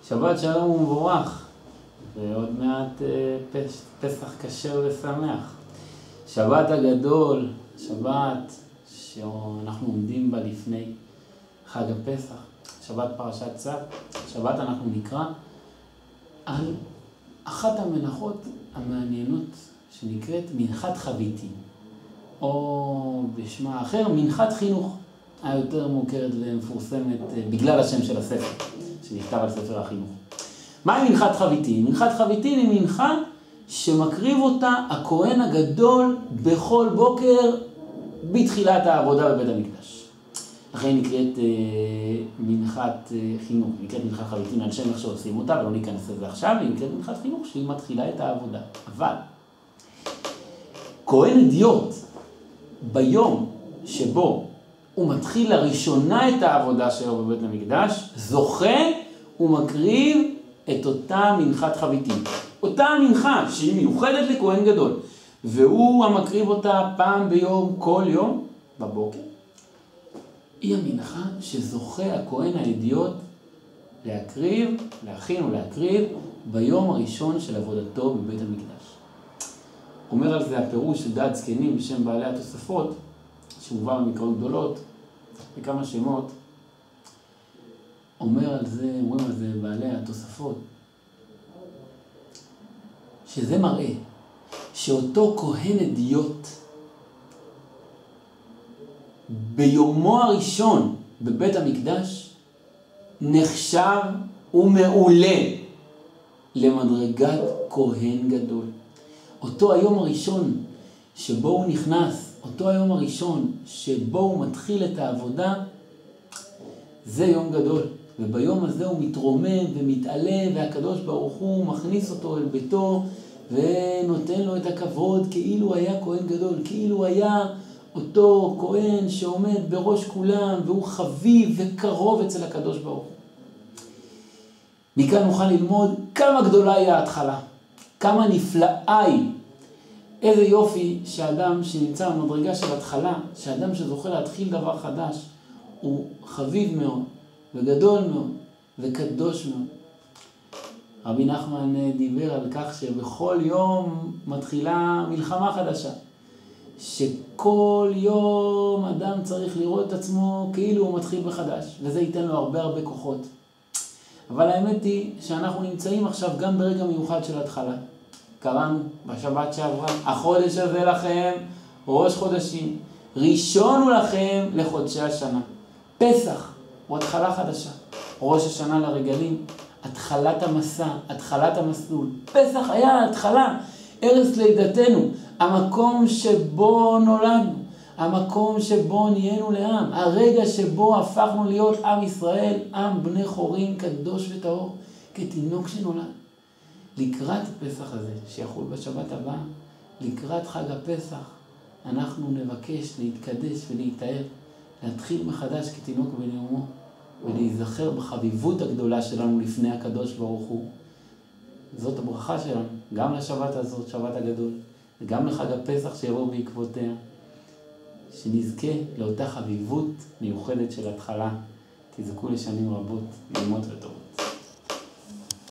שבת שלום ומבורך, ועוד מעט פסח כשר ושמח. שבת הגדול, שבת שאנחנו עומדים בה לפני חג הפסח, שבת פרשת צו. שבת אנחנו נקרא על אחת המנחות המעניינות שנקראת מנחת חביתין, או בשמה אחר מנחת חינוך, היותר מוכרת ומפורסמת בגלל השם של הספר שנכתב על ספר החינוך. מהי מנחת חביתין? מנחת חביתין היא מנחה שמקריב אותה הכהן הגדול בכל בוקר בתחילת העבודה בבית המקדש. לכן היא נקראת מנחת חינוך, היא נקראת מנחת חביתין על שם איך שעושים אותה, ולא ניכנס לזה עכשיו, היא נקראת מנחת חינוך שהיא מתחילה את העבודה. אבל כהן אדיוט ביום שבו הוא מתחיל לראשונה את העבודה שלו בבית המקדש, זוכה ומקריב את אותה מנחת חביתין. אותה מנחה שהיא מיוחדת לכהן גדול, והוא המקריב אותה פעם ביום, כל יום, בבוקר. היא המנחה שזוכה הכהן האדיוט להכין ולהקריב ביום הראשון של עבודתו בבית המקדש. אומר על זה הפירוש של דעת זקנים בשם בעלי התוספות, שמובא במקראות גדולות, בכמה שמות. אומרים על זה בעלי התוספות, שזה מראה שאותו כהן אדיוט ביומו הראשון בבית המקדש נחשב ומעולה למדרגת כהן גדול. אותו היום הראשון שבו הוא נכנס, אותו היום הראשון שבו הוא מתחיל את העבודה, זה יום גדול. וביום הזה הוא מתרומם ומתעלה, והקדוש ברוך הוא מכניס אותו אל ביתו ונותן לו את הכבוד כאילו היה כהן גדול, כאילו היה אותו כהן שעומד בראש כולם והוא חביב וקרוב אצל הקדוש ברוך הוא. מכאן נוכל ללמוד כמה גדולה היא ההתחלה, כמה נפלאה היא. איזה יופי שאדם שנמצא במדרגה של התחלה, שאדם שזוכה להתחיל דבר חדש, הוא חביב מאוד וגדול מאוד וקדוש מאוד. רבי נחמן דיבר על כך שבכל יום מתחילה מלחמה חדשה, שכל יום אדם צריך לראות את עצמו כאילו הוא מתחיל בחדש, וזה ייתן לו הרבה כוחות. אבל האמת היא שאנחנו נמצאים עכשיו גם ברגע מיוחד של התחלה. קראנו בשבת שעברה, החודש הזה לכם ראש חודשים, ראשון הוא לכם לחודשי השנה. פסח הוא התחלה חדשה, ראש השנה לרגלים, התחלת המסע, התחלת המסלול. פסח היה התחלה, ערש לידתנו, המקום שבו נולדנו, המקום שבו נהיינו לעם, הרגע שבו הפכנו להיות עם ישראל, עם בני חורין קדוש וטהור, כתינוק שנולד. לקראת פסח הזה, שיחול בשבת הבאה, לקראת חג הפסח, אנחנו נבקש להתקדש ולהתאר, להתחיל מחדש כתינוק בנאומו, ולהיזכר בחביבות הגדולה שלנו לפני הקדוש ברוך הוא. זאת הברכה שלנו, גם לשבת הזאת, שבת הגדול, וגם לחג הפסח שיבוא בעקבותיה, שנזכה לאותה חביבות מיוחדת של התחלה. תזכו לשנים רבות, נעימות וטוב.